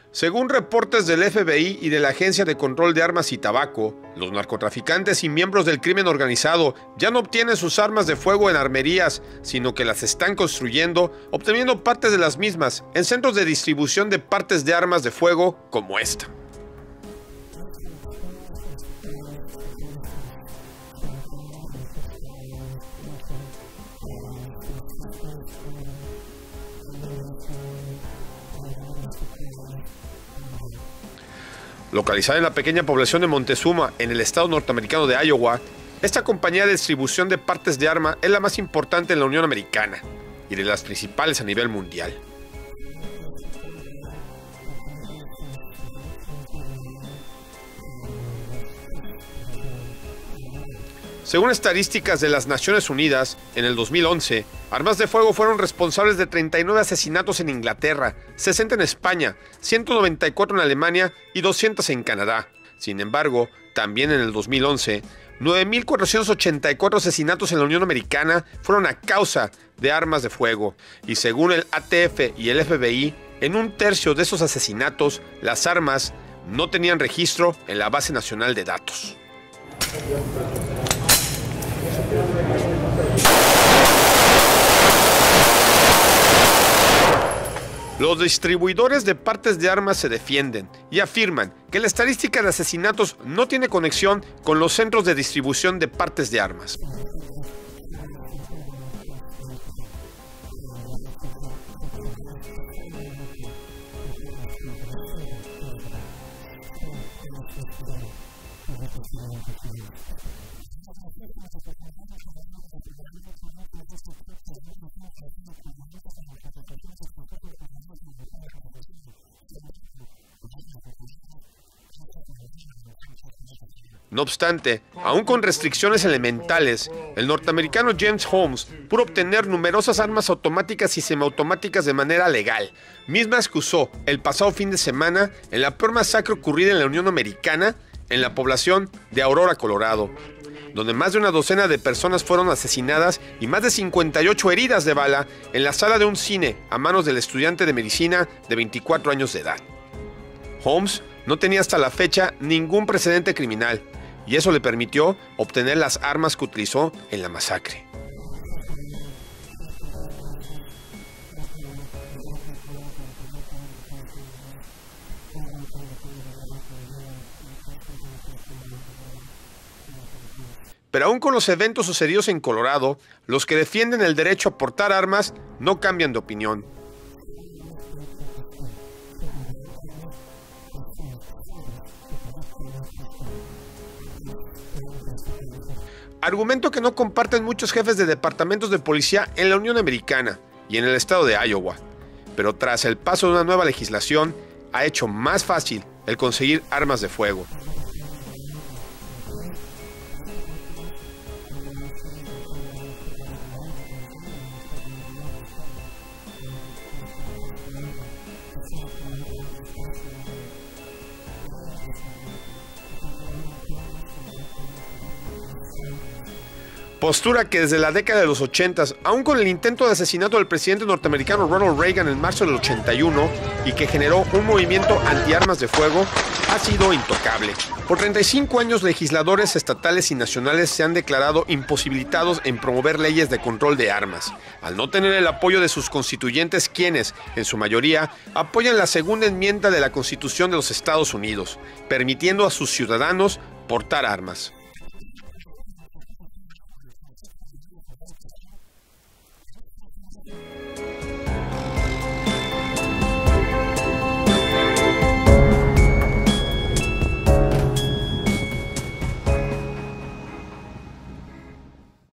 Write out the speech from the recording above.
Según reportes del FBI y de la Agencia de Control de Armas y Tabaco, los narcotraficantes y miembros del crimen organizado ya no obtienen sus armas de fuego en armerías, sino que las están construyendo, obteniendo partes de las mismas en centros de distribución de partes de armas de fuego como esta. Localizada en la pequeña población de Montezuma, en el estado norteamericano de Iowa, esta compañía de distribución de partes de arma es la más importante en la Unión Americana y de las principales a nivel mundial. Según estadísticas de las Naciones Unidas, en el 2011, armas de fuego fueron responsables de 39 asesinatos en Inglaterra, 60 en España, 194 en Alemania y 200 en Canadá. Sin embargo, también en el 2011, 9.484 asesinatos en la Unión Americana fueron a causa de armas de fuego. Y según el ATF y el FBI, en un tercio de esos asesinatos, las armas no tenían registro en la Base Nacional de Datos. Los distribuidores de partes de armas se defienden y afirman que la estadística de asesinatos no tiene conexión con los centros de distribución de partes de armas. No obstante, aún con restricciones elementales, el norteamericano James Holmes pudo obtener numerosas armas automáticas y semiautomáticas de manera legal, mismas que usó el pasado fin de semana en la peor masacre ocurrida en la Unión Americana, en la población de Aurora, Colorado, donde más de una docena de personas fueron asesinadas y más de 58 heridas de bala en la sala de un cine a manos del estudiante de medicina de 24 años de edad. Holmes no tenía hasta la fecha ningún precedente criminal, y eso le permitió obtener las armas que utilizó en la masacre. Pero aún con los eventos sucedidos en Colorado, los que defienden el derecho a portar armas no cambian de opinión. Argumento que no comparten muchos jefes de departamentos de policía en la Unión Americana y en el estado de Iowa, pero tras el paso de una nueva legislación, ha hecho más fácil el conseguir armas de fuego. Postura que desde la década de los 80, aún con el intento de asesinato del presidente norteamericano Ronald Reagan en marzo del 81 y que generó un movimiento antiarmas de fuego, ha sido intocable. Por 35 años, legisladores estatales y nacionales se han declarado imposibilitados en promover leyes de control de armas, al no tener el apoyo de sus constituyentes, quienes, en su mayoría, apoyan la segunda enmienda de la Constitución de los Estados Unidos, permitiendo a sus ciudadanos portar armas.